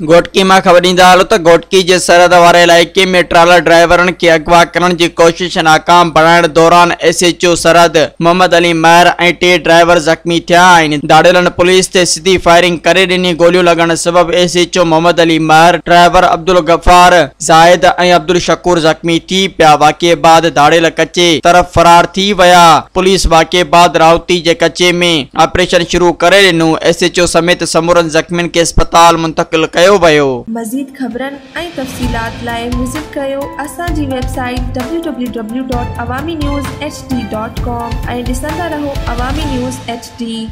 घोटकी में ख़बर ॾींदा हलो त घोटकी जे सरहद वारे इलाइक़े में ट्राला ड्राइवरनि खे अगवा करण जी कोशिश नाकाम बणाइण दौरान SHO सरहद मोहम्मद अली महर ऐं 3 ड्राइवर ज़ख़्मी थिया आहिनि। दाड़ियलनि पुलिस ते सिधी फायरिंग करे ॾिनी। गोलियूं लॻण सबबि SHO मोहम्मद अली महर, ड्राइवर अब्दुल गफ़ार ज़ाहिद ऐं अब्दुल शकूर ज़ख़्मी थी पिया। वाक़े बाद दाड़ियल कचे तरफ़ फरार थी विया। पुलिस वाक़े बाद रावती जे कचे में ऑपरेशन शुरू करे ॾिनो। SHO समेत समूरनि ज़ख़्मियुनि खे अस्पताल मुंतक़िल कयो वियो। मज़ीद ख़बरनि ऐं तफ़सीलात लाइ विज़िट कयो असांजी वेबसाइट www.awamiNewsHD.com ऐं ॾिसंदा रहो अवामी न्यूज़ HD।